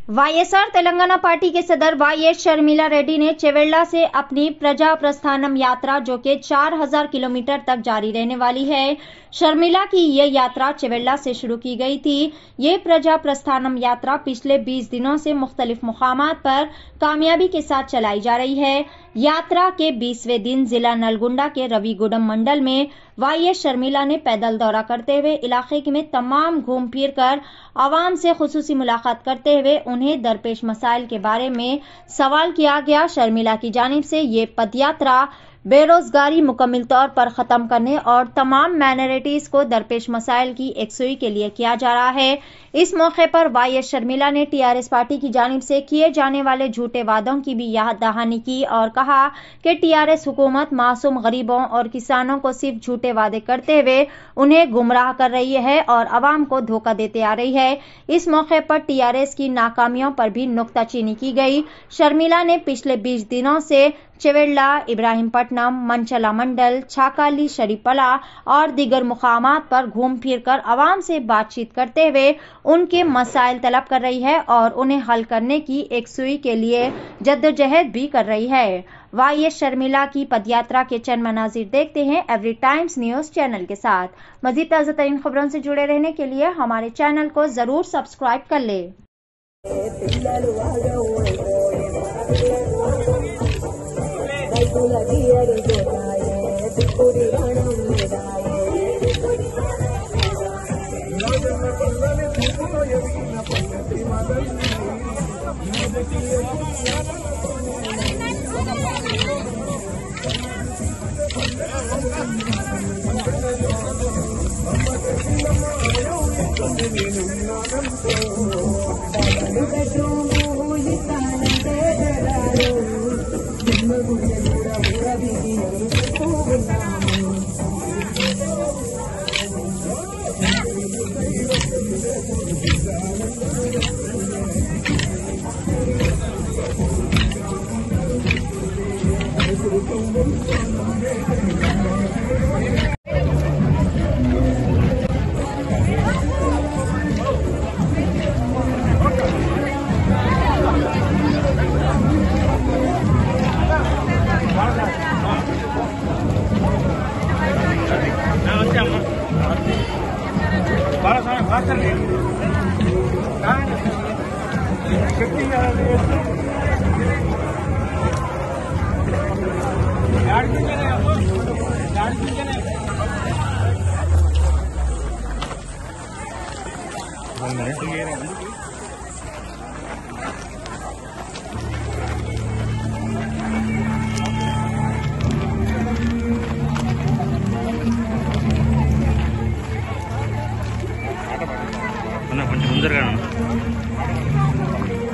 YSR Telangana party के सदर YS Sharmila Reddy ने चेवेल्ला से अपनी प्रजा प्रस्थानम यात्रा जो कि 4000 किलोमीटर तक जारी रहने वाली है। शर्मिला की ये यात्रा चेवेल्ला से शुरू की गई थी। ये प्रजा प्रस्थानम यात्रा पिछले 20 दिनों से मुख्तलिफ मुकामात पर कामयाबी के साथ चलाई जा रही है। यात्रा के 20वें दिन जिला नलगुंडा के रविगुडम मंडल में वाईएस शर्मिला ने पैदल दौरा करते हुए इलाके में तमाम घूम फिर कर आवाम से खुसूसी मुलाकात करते हुए उन्हें दरपेश मसाइल के बारे में सवाल किया गया। शर्मिला की जानिब से ये पदयात्रा बेरोजगारी मुकम्मल तौर पर खत्म करने और तमाम माइनॉरिटीज को दरपेश मसाइल की एकसुई के लिए किया जा रहा है। इस मौके पर वाईएस शर्मिला ने टीआरएस पार्टी की जानिब से किए जाने वाले झूठे वादों की भी याद दहानी की और कहा कि टीआरएस हुकूमत मासूम गरीबों और किसानों को सिर्फ झूठे वादे करते हुए उन्हें गुमराह कर रही है और अवाम को धोखा देते आ रही है। इस मौके पर टीआरएस की नाकामियों पर भी नुक्ताचीनी की गई। शर्मिला ने पिछले 20 दिनों से चेवेल्ला, इब्राहिमपट्टनम, मंचला मंडल, छाकाली, शरीपला और दीगर मुकामात पर घूम फिर कर आवाम से बातचीत करते हुए उनके मसाइल तलब कर रही है और उन्हें हल करने की एकसुई के लिए जद्दोजहद भी कर रही है। वाईएस शर्मिला की पदयात्रा के चंद मनाजिर देखते हैं एवरी टाइम्स न्यूज चैनल के साथ। मजीद ताज़ा तरीन खबरों से जुड़े रहने के लिए हमारे चैनल को जरूर सब्सक्राइब कर ले। కొంచెం ముందరగా